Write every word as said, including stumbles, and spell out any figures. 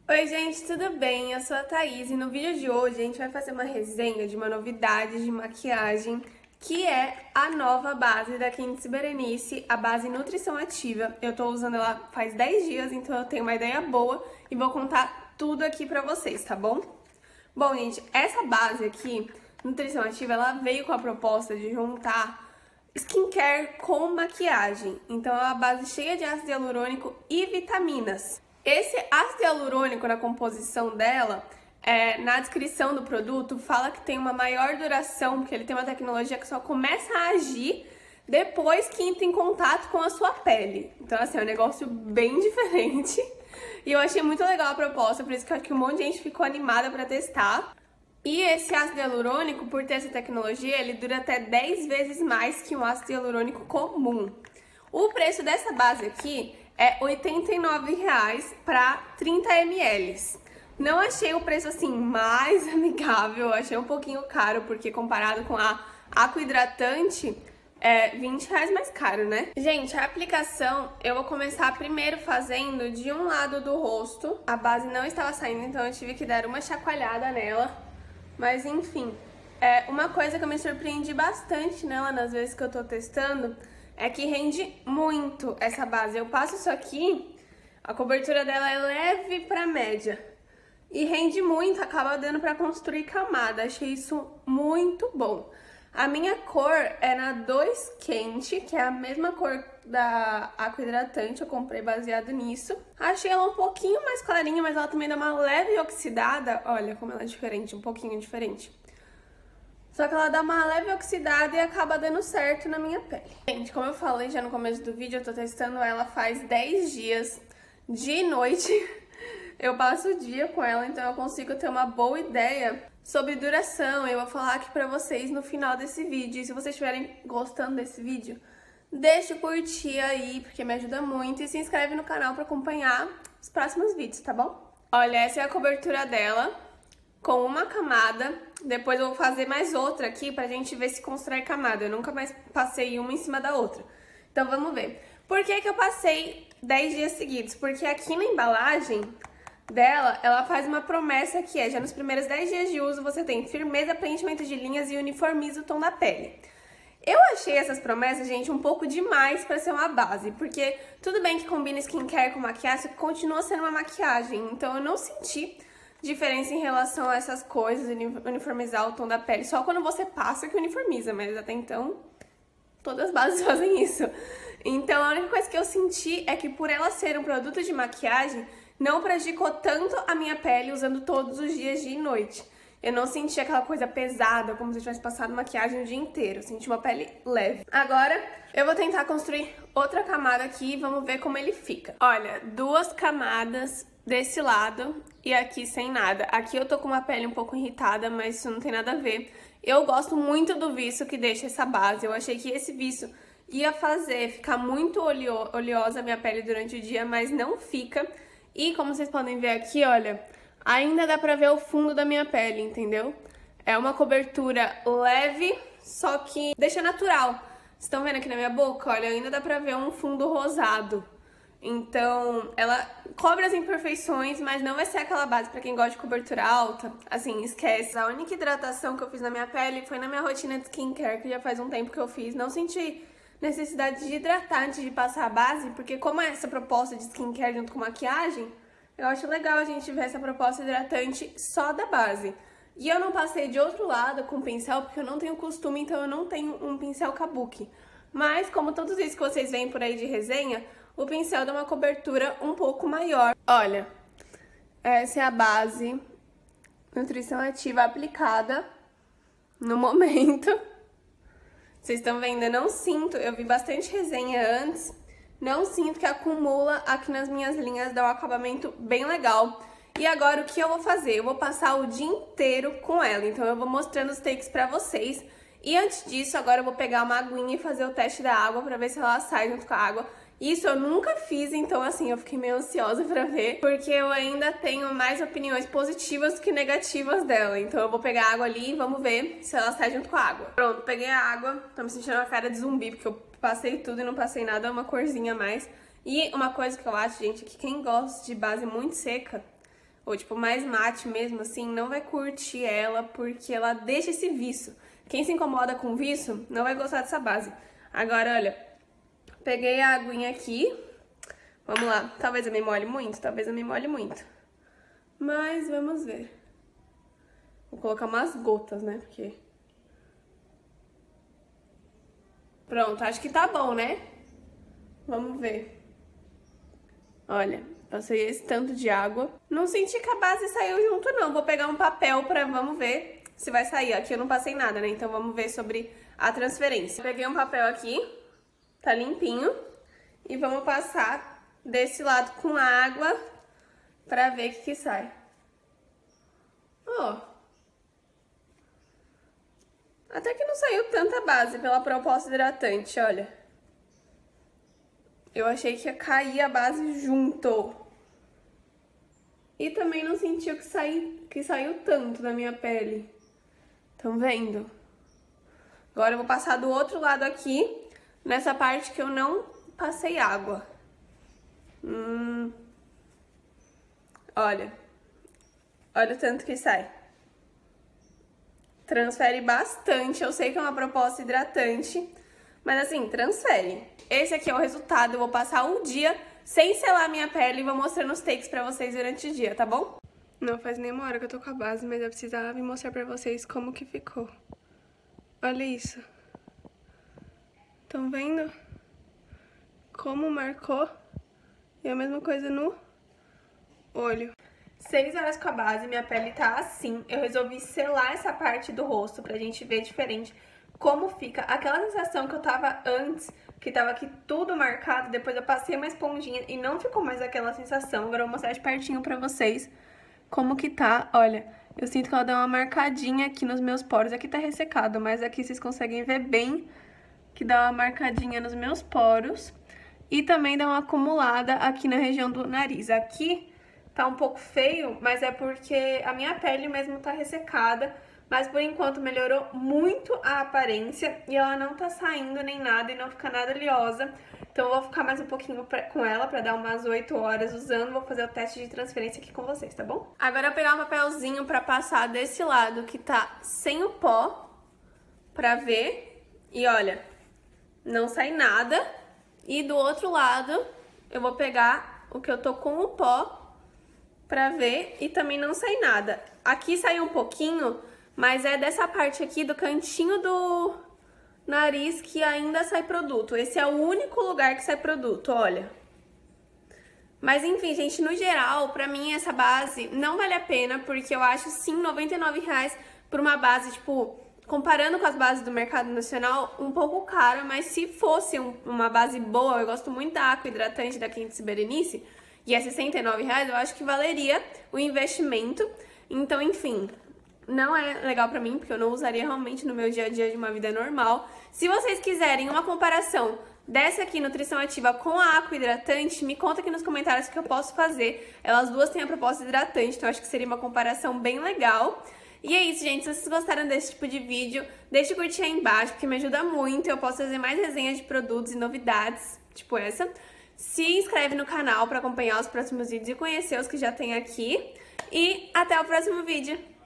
Oi gente, tudo bem? Eu sou a Thaís e no vídeo de hoje a gente vai fazer uma resenha de uma novidade de maquiagem que é a nova base da Quintes Berenice, a base Nutrição Ativa. Eu tô usando ela faz dez dias, então eu tenho uma ideia boa e vou contar tudo aqui pra vocês, tá bom? Bom gente, essa base aqui, Nutrição Ativa, ela veio com a proposta de juntar skincare com maquiagem. Então é uma base cheia de ácido hialurônico e vitaminas. Esse ácido hialurônico na composição dela, é, na descrição do produto, fala que tem uma maior duração, porque ele tem uma tecnologia que só começa a agir depois que entra em contato com a sua pele. Então, assim, é um negócio bem diferente. E eu achei muito legal a proposta, por isso que eu acho que um monte de gente ficou animada pra testar. E esse ácido hialurônico, por ter essa tecnologia, ele dura até dez vezes mais que um ácido hialurônico comum. O preço dessa base aqui é oitenta e nove reais para trinta mililitros. Não achei o preço assim mais amigável, achei um pouquinho caro, porque comparado com a Aqua Hidratante, é vinte reais mais caro, né? Gente, a aplicação eu vou começar primeiro fazendo de um lado do rosto. A base não estava saindo, então eu tive que dar uma chacoalhada nela. Mas enfim, é uma coisa que eu me surpreendi bastante nela nas vezes que eu tô testando é que rende muito essa base. Eu passo isso aqui, a cobertura dela é leve pra média. E rende muito, acaba dando pra construir camada. Achei isso muito bom. A minha cor é na dois Quente, que é a mesma cor da Aqua Hidratante, eu comprei baseado nisso. Achei ela um pouquinho mais clarinha, mas ela também dá uma leve oxidada. Olha como ela é diferente, um pouquinho diferente. Só que ela dá uma leve oxidada e acaba dando certo na minha pele. Gente, como eu falei já no começo do vídeo, eu tô testando ela faz dez dias, dia e noite. Eu passo o dia com ela, então eu consigo ter uma boa ideia sobre duração. Eu vou falar aqui pra vocês no final desse vídeo. E se vocês estiverem gostando desse vídeo, deixa o curtir aí, porque me ajuda muito. E se inscreve no canal pra acompanhar os próximos vídeos, tá bom? Olha, essa é a cobertura dela, com uma camada. Depois eu vou fazer mais outra aqui pra gente ver se constrói camada. Eu nunca mais passei uma em cima da outra. Então vamos ver. Por que que eu passei dez dias seguidos? Porque aqui na embalagem dela, ela faz uma promessa que é: já nos primeiros dez dias de uso você tem firmeza, preenchimento de linhas e uniformiza o tom da pele. Eu achei essas promessas, gente, um pouco demais pra ser uma base, porque tudo bem que combina skincare com maquiagem, continua sendo uma maquiagem, então eu não senti diferença em relação a essas coisas, uniformizar o tom da pele, só quando você passa que uniformiza, mas até então todas as bases fazem isso. Então a única coisa que eu senti é que por ela ser um produto de maquiagem, não prejudicou tanto a minha pele usando todos os dias, dia e noite. Eu não senti aquela coisa pesada, como se eu tivesse passado maquiagem o dia inteiro. Eu senti uma pele leve. Agora, eu vou tentar construir outra camada aqui e vamos ver como ele fica. Olha, duas camadas desse lado e aqui sem nada. Aqui eu tô com uma pele um pouco irritada, mas isso não tem nada a ver. Eu gosto muito do viço que deixa essa base. Eu achei que esse viço ia fazer ficar muito oleo- oleosa a minha pele durante o dia, mas não fica. E como vocês podem ver aqui, olha, ainda dá pra ver o fundo da minha pele, entendeu? É uma cobertura leve, só que deixa natural. Vocês estão vendo aqui na minha boca? Olha, ainda dá pra ver um fundo rosado. Então, ela cobre as imperfeições, mas não vai ser aquela base pra quem gosta de cobertura alta. Assim, esquece. A única hidratação que eu fiz na minha pele foi na minha rotina de skincare, que já faz um tempo que eu fiz. Não senti necessidade de hidratar antes de passar a base, porque como é essa proposta de skincare junto com maquiagem, eu acho legal a gente ver essa proposta hidratante só da base. E eu não passei de outro lado com pincel, porque eu não tenho costume, então eu não tenho um pincel kabuki. Mas, como todos isso que vocês veem por aí de resenha, o pincel dá uma cobertura um pouco maior. Olha, essa é a base Nutrição Ativa aplicada no momento. Vocês estão vendo, eu não sinto, eu vi bastante resenha antes, não sinto que acumula aqui nas minhas linhas, dá um acabamento bem legal. E agora o que eu vou fazer? Eu vou passar o dia inteiro com ela, então eu vou mostrando os takes pra vocês. E antes disso, agora eu vou pegar uma aguinha e fazer o teste da água pra ver se ela sai junto com a água. Isso eu nunca fiz, então assim, eu fiquei meio ansiosa pra ver, porque eu ainda tenho mais opiniões positivas do que negativas dela. Então eu vou pegar a água ali e vamos ver se ela sai junto com a água. Pronto, peguei a água, tô me sentindo uma cara de zumbi, porque eu passei tudo e não passei nada, uma corzinha a mais. E uma coisa que eu acho, gente, é que quem gosta de base muito seca, ou tipo mais mate mesmo assim, não vai curtir ela porque ela deixa esse viço. Quem se incomoda com viço não vai gostar dessa base. Agora, olha, peguei a aguinha aqui. Vamos lá. Talvez eu me molhe muito, talvez eu me molhe muito. Mas vamos ver. Vou colocar umas gotas, né? Porque... Pronto, acho que tá bom, né? Vamos ver. Olha, passei esse tanto de água. Não senti que a base saiu junto, não. Vou pegar um papel pra... Vamos ver se vai sair. Aqui eu não passei nada, né? Então vamos ver sobre a transferência. Peguei um papel aqui. Tá limpinho. E vamos passar desse lado com água pra ver o que que sai. Ó. Até que não saiu tanta base pela proposta hidratante, olha. Eu achei que ia cair a base junto. E também não senti que, saí, que saiu tanto da minha pele. Estão vendo? Agora eu vou passar do outro lado aqui, nessa parte que eu não passei água. Hum. Olha. Olha o tanto que sai. Transfere bastante. Eu sei que é uma proposta hidratante, mas assim, transfere. Esse aqui é o resultado. Eu vou passar um dia sem selar minha pele e vou mostrando os takes pra vocês durante o dia, tá bom? Não faz nenhuma hora que eu tô com a base, mas eu precisava vir mostrar pra vocês como que ficou. Olha isso. Estão vendo? Como marcou. E a mesma coisa no olho. Seis horas com a base, minha pele tá assim. Eu resolvi selar essa parte do rosto pra gente ver diferente como fica. Aquela sensação que eu tava antes, que tava aqui tudo marcado, depois eu passei uma esponjinha e não ficou mais aquela sensação. Agora eu vou mostrar de pertinho pra vocês como que tá. Olha, eu sinto que ela dá uma marcadinha aqui nos meus poros. Aqui tá ressecado, mas aqui vocês conseguem ver bem que dá uma marcadinha nos meus poros. E também dá uma acumulada aqui na região do nariz. Aqui tá um pouco feio, mas é porque a minha pele mesmo tá ressecada. Mas por enquanto melhorou muito a aparência e ela não tá saindo nem nada e não fica nada oleosa. Então eu vou ficar mais um pouquinho pra, com ela pra dar umas oito horas usando. Vou fazer o teste de transferência aqui com vocês, tá bom? Agora eu vou pegar um papelzinho pra passar desse lado que tá sem o pó, pra ver. E olha, não sai nada. E do outro lado eu vou pegar o que eu tô com o pó pra ver e também não sai nada. Aqui saiu um pouquinho, mas é dessa parte aqui do cantinho do nariz que ainda sai produto. Esse é o único lugar que sai produto, olha. Mas enfim, gente, no geral, pra mim essa base não vale a pena, porque eu acho sim noventa e nove reais por uma base, tipo, comparando com as bases do mercado nacional, um pouco cara, mas se fosse um, uma base boa, eu gosto muito da Aqua Hidratante da Quintes Berenice, e é sessenta e nove reais, eu acho que valeria o investimento. Então, enfim, não é legal pra mim, porque eu não usaria realmente no meu dia a dia de uma vida normal. Se vocês quiserem uma comparação dessa aqui, Nutrição Ativa, com a Aqua Hidratante, me conta aqui nos comentários que eu posso fazer. Elas duas têm a proposta hidratante, então acho que seria uma comparação bem legal. E é isso, gente. Se vocês gostaram desse tipo de vídeo, deixa o curtir aí embaixo, porque me ajuda muito. Eu posso fazer mais resenhas de produtos e novidades, tipo essa. Se inscreve no canal para acompanhar os próximos vídeos e conhecer os que já tem aqui. E até o próximo vídeo.